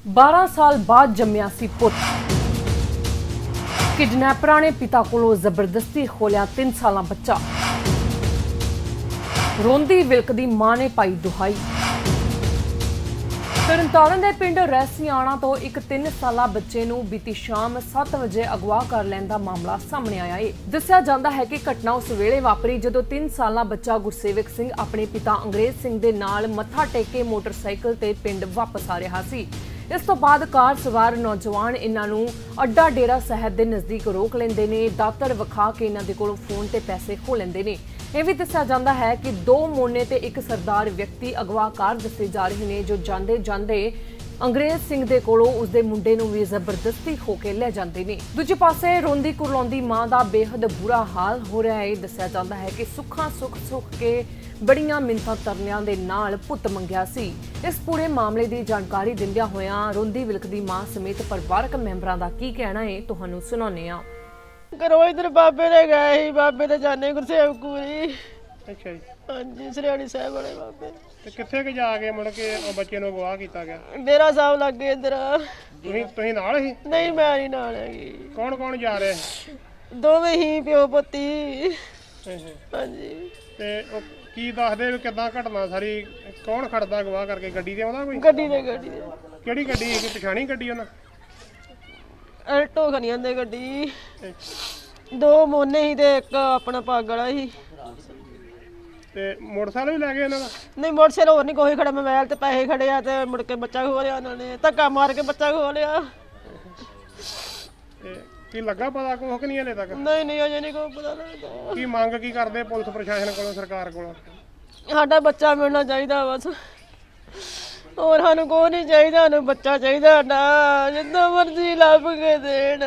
12 साल बाद जम्मिया सी पुत। किडनैपरां ने पिता कोलों जबरदस्ती खोलिया 3 साल बच्चा। रोंदी विलकदी मां ने पाई दुहाई। तरनताਰਨ ਦੇ ਪਿੰਡ ਰੈਸੀਆਣਾ ਤੋਂ ਇੱਕ 3 ਸਾਲਾ ਬੱਚੇ ਨੂੰ ਬੀਤੀ ਸ਼ਾਮ 7 ਵਜੇ ਅਗਵਾ ਕਰ ਲੈਣ ਦਾ ਮਾਮਲਾ ਸਾਹਮਣੇ ਆਇਆ ਹੈ। ਦੱਸਿਆ ਜਾਂਦਾ ਹੈ ਕਿ ਘਟਨਾ ਉਸ ਵੇਲੇ ਵਾਪਰੀ ਜਦੋਂ 3 ਸਾਲਾ ਬੱਚਾ ਗੁਰਸੇਵਕ ਸਿੰਘ ਆਪਣੇ ਪਿਤਾ ਅੰਗਰੇਜ਼ ਸਿੰਘ ਦੇ ਨਾਲ ਮੱਥਾ ਟੇਕ ਕੇ ਮੋਟਰਸਾਈਕਲ ਤੇ ਪਿੰਡ ਵਾਪਸ ਆ ਰਿਹਾ ਸੀ। इस तो बाद कार सवार नौजवान इन्हां अड्डा डेरा साहब के नज़दीक रोक लेंदे ने। दातर विखा के इन्हां दे कोलों फोन ते पैसे खो लेंदे ने। यह भी दस्सिया जांदा है कि 2 मोने ते एक सरदार व्यक्ति अगवाकार दस्से जा रहे हैं जो जांदे जांदे अंग्रेज सिंह दे कोलों उसदे मुंडे नूं भी जबरदस्ती खो के लै जांदे ने। दूजे पासे रोंदी कुरलाउंदी मां दा बेहद बुरा हाल हो रहा है। दस्सिया जांदा है कि सुखा सुख के बड़ियां मिन्नतां तरनियां दे नाल पुत मंगिया सी। इस पूरे मामले की जानकारी दिंदियां होया रोंदी विलकदी मां समेत परिवारक मैंबरां दा की कहना है तुहानूं सुणाउने आ। घरों इधर बाबे ने गए ही, बाबे ने जाने गुरसेवक पूरी। अच्छा जी। हाँ जी, सरियाणी साहब वाले बाबे। ते कित्थे के जाके मुड़ के बच्चे नूं अगवा कीता गया? डेरा साहब लग गए इधर। तुसीं नाल ही? नहीं, मैं नहीं नाल हैगी। कौन कौन जा रहे? दोवें ही प्यो पुत्ती। हाँ जी। ते की दसदे भी किदां घटना सारी? कौन खड़दा अगवा करके? गड्डी ते आउंदा कोई? गड्डी ने किहड़ी गड्डी? कोई पछाणी गड्डी उन्हां? अल्टो खनी आंदे गड्डी। 2 मोने ही ते एक अपना पग वाला ही। ते मोटरसाइकिल भी लै गए इन्हां दा? नहीं, मोटरसाइकिल होर नहीं कोई खड़ा। मोबाइल ते पैसे खड़े आ ते मुड़ के बच्चा खो लिया उन्होंने। धक्का मार के बच्चा खो लिया। की लगा पता कुछ कि नहीं हले तक? नहीं अजे नहीं कोई पता लगदा। की मंग की करदे पुलिस प्रशासन कोलों, सरकार कोलों? साडा बच्चा मिलना चाहिए बस, और सानू कोई नहीं चाहिए। सानू बच्चा चाहिए साडा, जिद्दां मर्जी लभ के देण।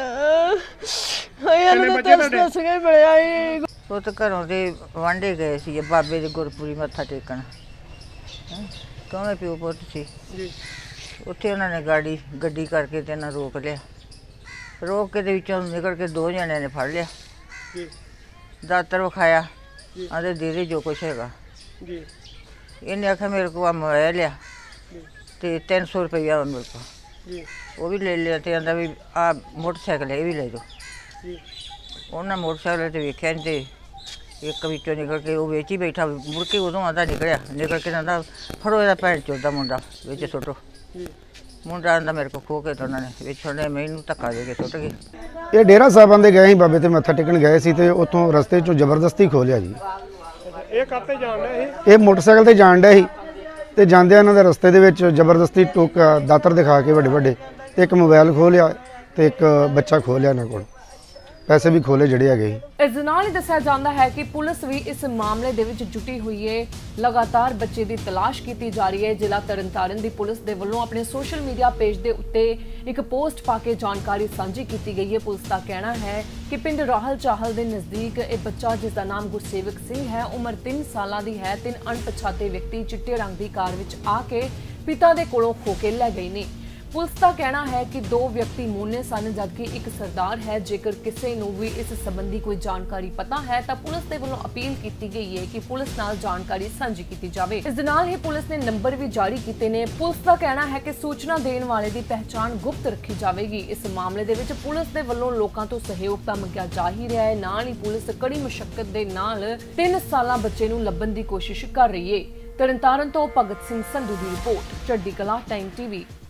दस के मिलिया ही। ਉਹ ਤਾਂ ਘਰੋਂ ਦੇ ਵਾਂਢੇ ਗਏ ਸੀ ਬਾਬੇ ਦੇ ਗੁਰਪੁਰੀ ਮੱਥਾ ਟੇਕਣ। ਦੋਵੇਂ ਪਿਓ ਪੁੱਤ ਸੀ ਜੀ। ਉੱਥੇ ਉਹਨਾਂ ਨੇ ਗੱਡੀ ਕਰਕੇ ਤੇ ਇਹਨਾਂ ਰੋਕ ਲਿਆ। ਰੋਕ ਕੇ ਦੇ ਵਿੱਚੋਂ ਨਿਕਲ ਕੇ 2 ਜਣਿਆਂ ਨੇ ਫੜ ਲਿਆ ਜੀ। ਦਾਤਰ ਵਿਖਾਇਆ, ਆਂਦੇ ਦੇ ਦੇ ਜੋ ਕੁਛ ਹੈਗਾ ਜੀ। ਇਹਨੇ ਆਖਿਆ ਮੇਰੇ ਕੋਲ ਮੋਬਾਈਲ ਆ ਤੇ 300 ਰੁਪਈਆ ਮੇਰੇ ਕੋਲ ਜੀ। ਉਹ ਵੀ ਲੈ ਲਿਆ ਤੇ ਆਂਦਾ ਵੀ ਆ ਮੋਟਰਸਾਈਕਲ ਇਹ ਵੀ ਲੈ ਜਾਓ ਜੀ। ਉਹਨਾਂ ਮੋਟਰਸਾਈਕਲ ਤੇ ਵੇਖਿਆ ਨਹੀਂ ਤੇ ਇੱਕ ਵਿੱਚੋਂ ਨਿਕਲ ਕੇ ਉਹ ਵੇਚ ਹੀ ਬੈਠਾ। ਮੁੜ ਕੇ ਉਦੋਂ ਆਂਦਾ ਨਿਕਲ ਕੇ ਆਂਦਾ ਫੜੋ ਇਹਦਾ ਭੈਣ ਚੋਦ ਦਾ ਮੁੰਡਾ ਵਿੱਚ ਸੁੱਟੋ। ਮੁੰਡਾ ਆਂਦਾ ਮੇਰੇ ਕੋਲ ਖੋ ਕੇ ਤਾਂ ਉਹਨਾਂ ਨੇ ਵਿੱਚ ਛੱਡੇ, ਮੈਨੂੰ ਧੱਕਾ ਦੇ ਕੇ ਸੁੱਟ ਗਏ। ਇਹ ਡੇਰਾ ਸਾਹਿਬਾਂ ਦੇ ਗਏ ਸੀ, ਬਾਬੇ ਤੇ ਮੱਥਾ ਟੇਕਣ ਗਏ ਸੀ ਤੇ ਉੱਥੋਂ ਰਸਤੇ 'ਚੋਂ ਜ਼ਬਰਦਸਤੀ ਖੋਹ ਲਿਆ ਜੀ। ਇਹ ਕਾਤੇ ਜਾਣ ਡਿਆ ਇਹ? ਇਹ ਮੋਟਰਸਾਈਕਲ ਤੇ ਜਾਣ ਡਿਆ ਸੀ ਤੇ ਜਾਂਦਿਆਂ ਇਹਨਾਂ ਦੇ ਰਸਤੇ ਦੇ ਵਿੱਚ ਜ਼ਬਰਦਸਤੀ ਦਾਤਰ ਦਿਖਾ ਕੇ ਵੱਡੇ ਇੱਕ ਮੋਬਾਈਲ ਖੋਹ ਲਿਆ ਤੇ ਇੱਕ ਬੱਚਾ ਖੋਹ ਲਿਆ ਇਹਨਾਂ ਕੋਲ। पैसे भी खोले जड़े है। इस दे नाल ही दस्सिया जांदा है कि पुलिस भी इस मामले दे विच जुटी हुई है। लगातार बच्चे की तलाश की जा रही है। जिला तरनताਰਨ दी पुलिस दे वल्लों अपने सोशल मीडिया पेज दे उत्ते एक पोस्ट पा के जानकारी सांझी की गई है। पुलिस का कहना है कि पिंड राहल चाहल के नज़दीक एक बच्चा जिसका नाम गुरसेवक सिंह है, उम्र 3 साल की है, 3 अणपछाते व्यक्ति चिट्टे रंग की कार विच आके पिता दे कोलों खो के लै गए ने। पुलिस का कहना है कि 2 व्यक्ति मोने सन जबकि एक सरदार है। जेकर किसी नूं भी इस संबंधी कोई जानकारी पता है तो पुलिस के वल्लों अपील की गई है कि पुलिस नाल जानकारी सांझी की जाए। इस दे नाल ही पुलिस ने नंबर भी जारी किए ने। पुलिस का कहना है कि सूचना देने वाले की पहचान गुप्त रखी जाएगी। इस मामले दे विच पुलिस के वल्लों लोकां तो सहयोग तां मंगिया जा ही रहा है, नाल ही पुलिस कड़ी मुशक्कत दे नाल 3 साला बच्चे नूं लभण की कोशिश कर रही है। तरनताਰਨ तो भगत सिंह संधू की रिपोर्ट, चढ़दी कला टाइम TV।